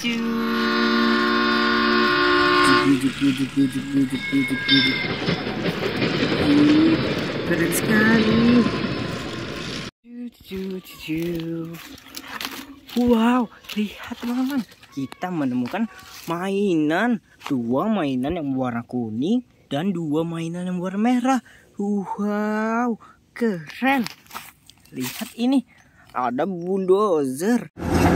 Keren sekali. Wow, lihat teman-teman, kita menemukan mainan. Dua mainan yang warna kuning dan dua mainan yang warna merah. Wow, keren. Lihat ini, ada bulldozer.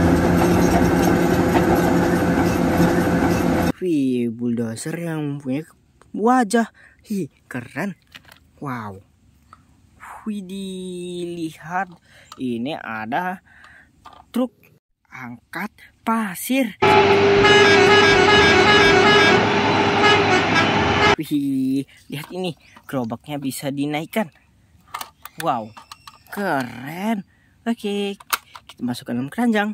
Wih, bulldozer yang punya wajah. Keren. Wow. Wih, dilihat, ini ada truk angkat pasir. Wih, lihat ini, gerobaknya bisa dinaikkan. Wow, keren. Oke, kita masukkan dalam keranjang.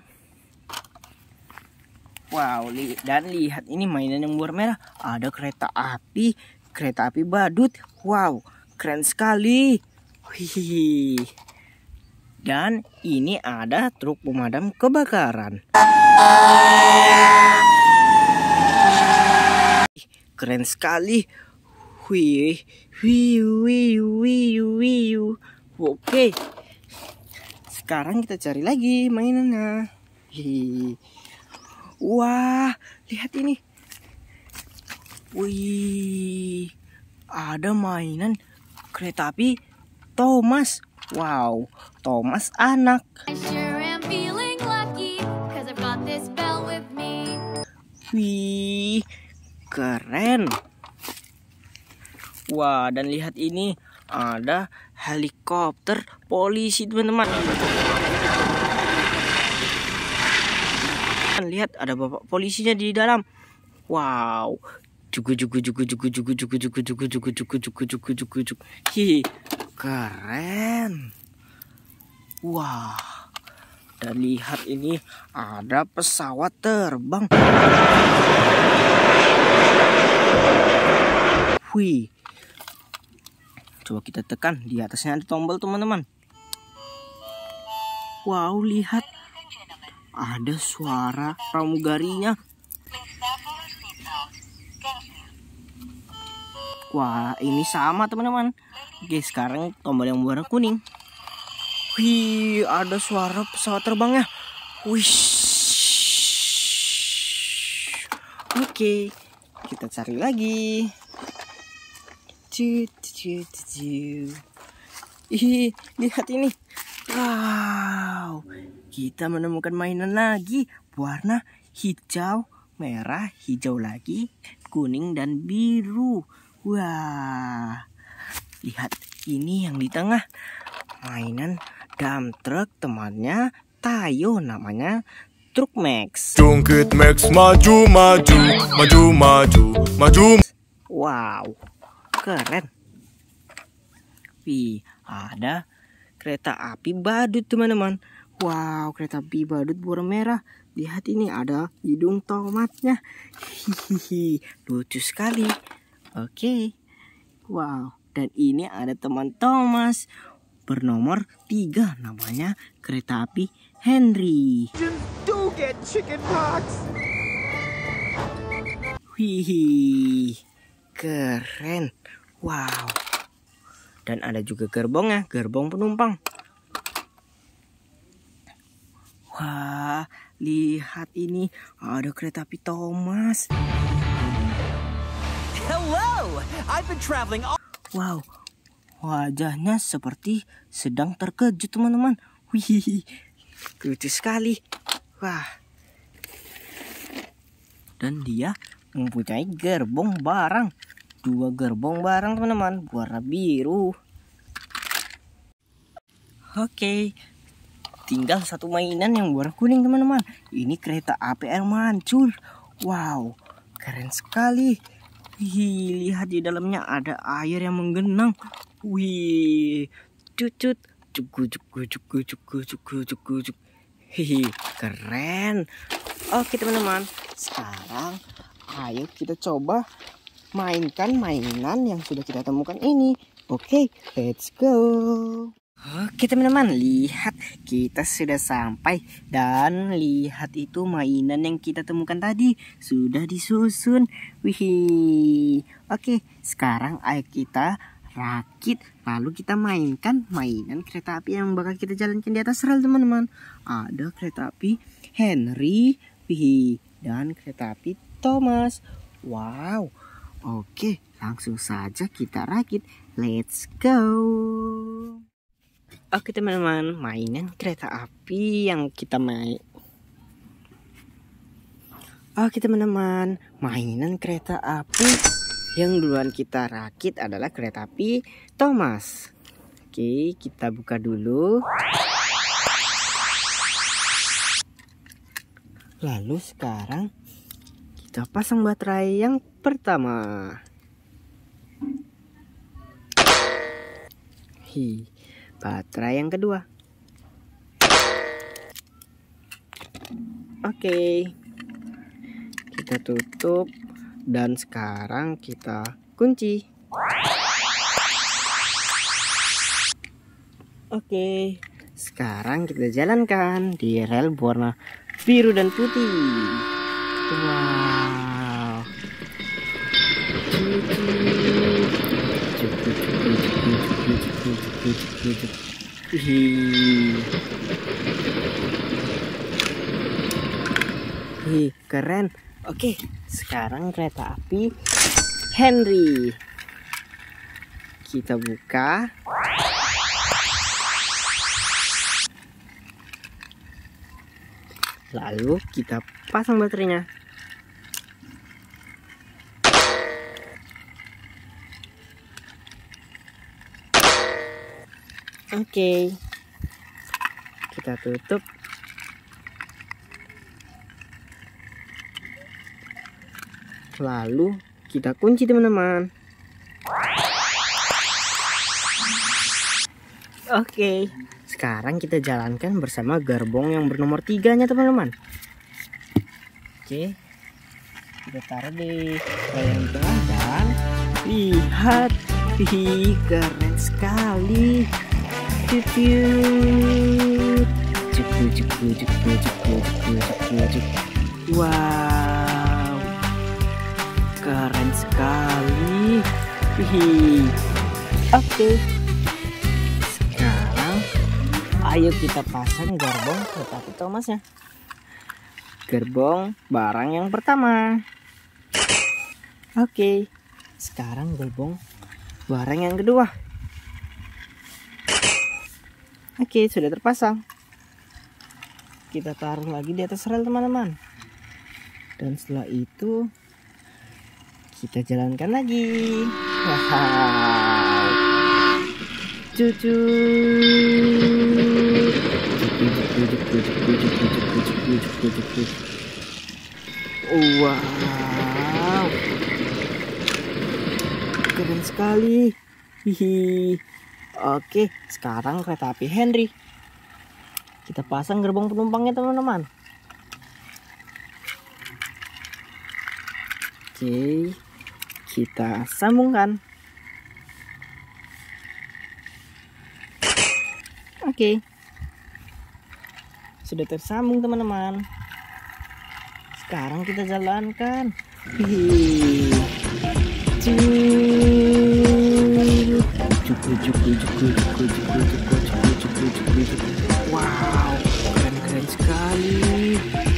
Wow, dan lihat ini mainan yang warna merah. Ada kereta api badut. Wow, keren sekali. Wih. Dan ini ada truk pemadam kebakaran. Keren sekali. Wih, wih, wih, wih, wih. Oke. Sekarang kita cari lagi mainannya. Wah, lihat ini. Wih, ada mainan kereta api Thomas. Wow, Thomas anak. Wih, keren. Wah, dan lihat ini, ada helikopter polisi, teman-teman. Lihat, ada bapak polisinya di dalam. Wow, keren. Wah, dan lihat ini, ada pesawat terbang. Wih, coba kita tekan, di atasnya ada tombol, teman-teman. Wow, lihat, ada suara pramugarinya. Wah, ini sama, teman-teman. Oke, sekarang tombol yang warna kuning. Wih, ada suara pesawat terbangnya. Wih. Oke, kita cari lagi. Ih, lihat ini. Wow, kita menemukan mainan lagi. Warna hijau, merah, hijau lagi, kuning dan biru. Wah, lihat ini yang di tengah. Mainan dump truck, temannya Tayo, namanya Truk Max. Jungkit Max maju maju maju maju maju. Wow, keren. Wih, ada kereta api badut, teman-teman. Wow, kereta api badut warna merah. Lihat ini, ada hidung tomatnya. Hihihi, lucu sekali. Oke. Wow, dan ini ada teman Thomas bernomor 3, namanya kereta api Henry. Do get chicken pox. Wih, keren. Wow. Dan ada juga gerbongnya, gerbong penumpang. Wah, lihat ini, ada kereta api Thomas. Hello, I've been traveling all... Wow, wajahnya seperti sedang terkejut, teman-teman. Wih, lucu sekali. Wah. Dan dia mempunyai gerbong barang. 2 gerbong barang, teman-teman, warna biru. Oke, tinggal satu mainan yang warna kuning, teman-teman. Ini kereta api air mancur. Wow, keren sekali. Wih, lihat di dalamnya ada air yang menggenang. Wih, cucut, cukup. Hihi, keren. Oke, teman-teman, sekarang ayo kita coba mainkan mainan yang sudah kita temukan ini. Oke, let's go. Oke teman-teman, lihat kita sudah sampai. Dan lihat itu mainan yang kita temukan tadi sudah disusun. Wih. Oke, sekarang ayo kita rakit, lalu kita mainkan mainan kereta api yang bakal kita jalankan di atas rel teman-teman. Ada kereta api Henry, wih, dan kereta api Thomas. Wow. Oke, langsung saja kita rakit. Let's go. Oke teman-teman, mainan kereta api yang kita main. Oke teman-teman, mainan kereta api yang duluan kita rakit adalah kereta api Thomas. Oke, kita buka dulu. Lalu sekarang kita pasang baterai yang pertama. Baterai yang kedua. Oke, kita tutup dan sekarang kita kunci. Oke, sekarang kita jalankan di rel warna biru dan putih. Wow. Keren. Oke, sekarang kereta api Henry. Kita buka. Lalu kita pasang baterainya. Oke, kita tutup. Lalu kita kunci teman-teman. Oke, sekarang kita jalankan bersama gerbong yang bernomor 3-nya teman-teman. Oke, kita taruh di yang tengah dan lihat, keren sekali. Wow, keren sekali. Oke, sekarang ayo kita pasang gerbong kereta api Thomasnya. Gerbong barang yang pertama. Oke, sekarang gerbong barang yang kedua. Oke, sudah terpasang. Kita taruh lagi di atas rel teman-teman. Dan setelah itu kita jalankan lagi. Wow. Cucu. Wow. Keren sekali. Hihi. Oke, sekarang kereta api Henry. Kita pasang gerbong penumpangnya teman-teman. Oke, kita sambungkan. Oke, sudah tersambung teman-teman. Sekarang kita jalankan. Wow, keren sekali.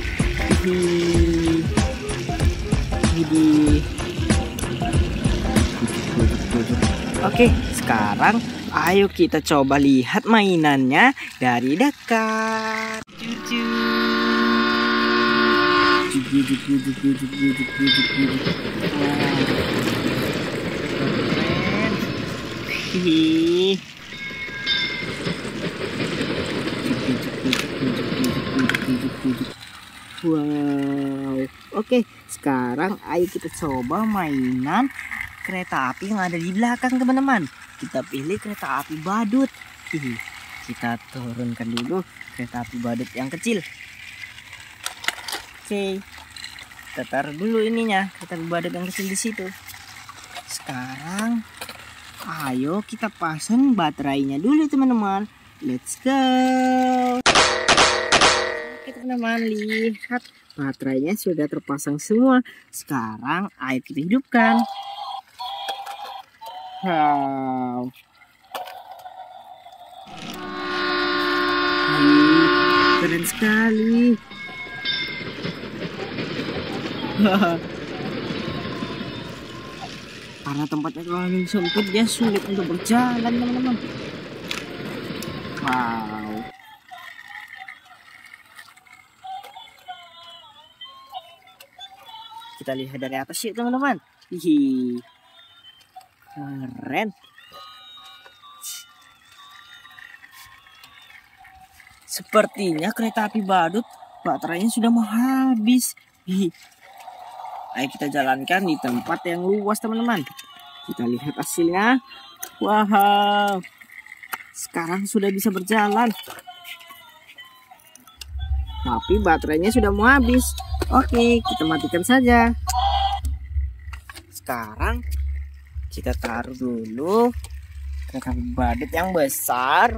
Oke, sekarang ayo kita coba lihat mainannya dari dekat. Wow. Oke, sekarang ayo kita coba mainan kereta api yang ada di belakang teman-teman. Kita pilih kereta api badut. Kita turunkan dulu kereta api badut yang kecil. Oke, kita taruh dulu ininya, kereta api badut yang kecil di situ. Sekarang ayo kita pasang baterainya dulu teman-teman. Let's go. Oke teman-teman, lihat baterainya sudah terpasang semua. Sekarang ayo kita hidupkan. Wow. Keren sekali. Karena tempatnya terlalu sempit, dia sulit untuk berjalan teman-teman. Wow. Kita lihat dari atas sih teman-teman. Hihi. Keren. Sepertinya kereta api badut baterainya sudah mau habis. Hihi. Ayo kita jalankan di tempat yang luas teman-teman. Kita lihat hasilnya. Wow. Sekarang sudah bisa berjalan. Tapi baterainya sudah mau habis. Oke, kita matikan saja. Sekarang kita taruh dulu kereta api badut yang besar.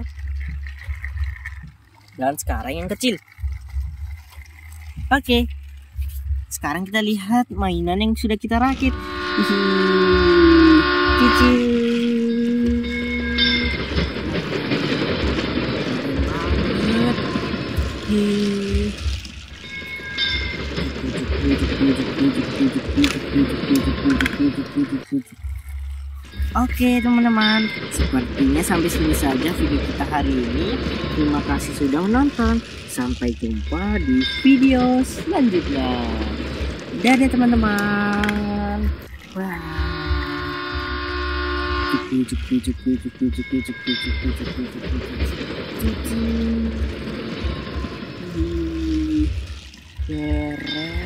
Dan sekarang yang kecil. Oke. Sekarang kita lihat mainan yang sudah kita rakit. Cici. Oke teman-teman, sepertinya sampai sini saja video kita hari ini. Terima kasih sudah menonton. Sampai jumpa di video selanjutnya. Dadah teman-teman. Wah. Keren.